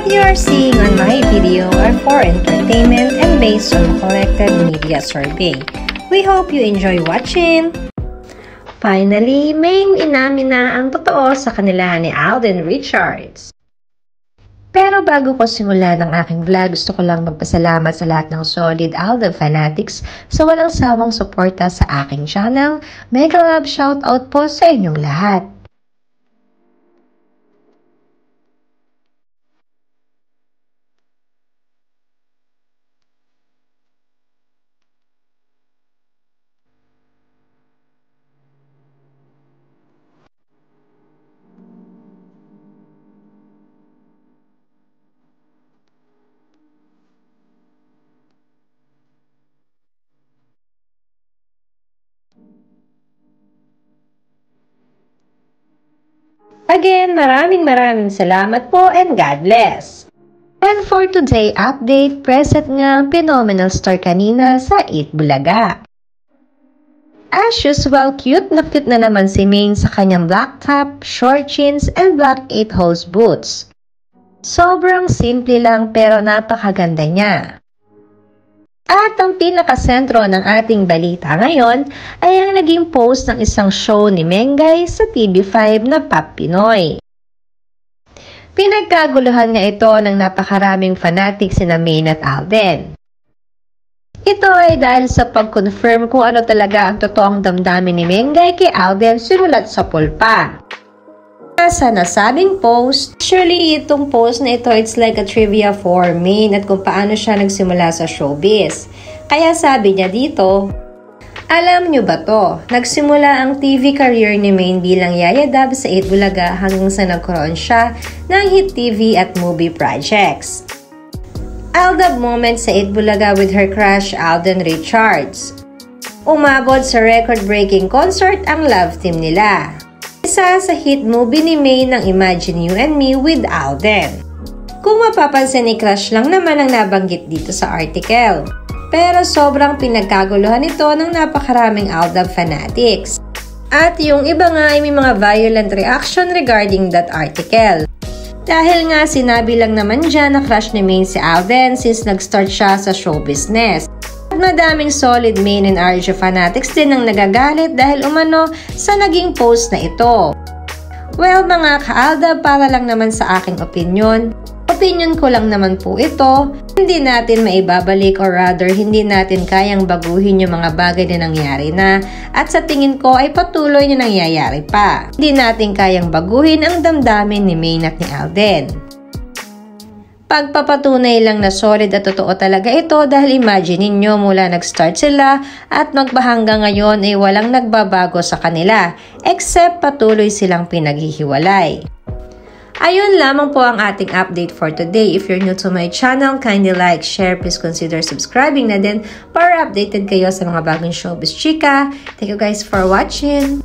What you are seeing on my video are for entertainment and based on a collected media survey. We hope you enjoy watching! Finally, may inamin na ang totoo sa kanila ni Alden Richards. Pero bago ko simulan ang aking vlog, gusto ko lang magpasalamat sa lahat ng solid Alden fanatics sa walang sawang suporta sa aking channel. Mega love shoutout po sa inyong lahat. Again, maraming salamat po and God bless! And for today update, present nga ang phenomenal star kanina sa Eat Bulaga. As usual, cute na naman si Maine sa kanyang black top, short jeans, and black 8-holes boots. Sobrang simple lang pero napakaganda niya. At ang pinakasentro ng ating balita ngayon ay ang naging post ng isang show ni Mengay sa TV5 na Pop Pinoy. Pinagkaguluhan nga ito ng napakaraming fanatics sina Maine at Alden. Ito ay dahil sa pag-confirm kung ano talaga ang totoong damdamin ni Mengay kay Alden sinulat sa pulpa. Sa nasabing post, surely itong post na ito, it's like a trivia for Maine at kung paano siya nagsimula sa showbiz. Kaya sabi niya dito, alam nyo ba to? Nagsimula ang TV career ni Maine bilang Yaya Dab sa Eat Bulaga hanggang sa nagkaroon siya ng hit TV at movie projects. Aldab moment sa Eat Bulaga with her crush Alden Richards. Umabot sa record-breaking concert ang love team nila. Isa sa hit movie ni Maine ng Imagine You and Me with Alden. Kung mapapansin ni crush lang naman ang nabanggit dito sa article. Pero sobrang pinagkaguluhan ito ng napakaraming Aldab fanatics. At yung iba nga ay may mga violent reaction regarding that article. Dahil nga sinabi lang naman dyan na crush ni Maine si Alden since nag-start siya sa show business. At madaming solid Maine and Arjo fanatics din ang nagagalit dahil umano sa naging post na ito. Well mga ka-Aldab, para lang naman sa aking opinion ko lang naman po ito. Hindi natin maibabalik or rather hindi natin kayang baguhin yung mga bagay na nangyari na at sa tingin ko ay patuloy na nangyayari pa. Hindi natin kayang baguhin ang damdamin ni Maine at ni Alden. Pagpapatunay lang na solid at totoo talaga ito dahil imagine ninyo mula nag-start sila at magpahanggang ngayon ay walang nagbabago sa kanila except patuloy silang pinaghihiwalay. Ayun lamang po ang ating update for today. If you're new to my channel, kindly like, share, please consider subscribing na din para updated kayo sa mga bagong showbiz chika. Thank you guys for watching!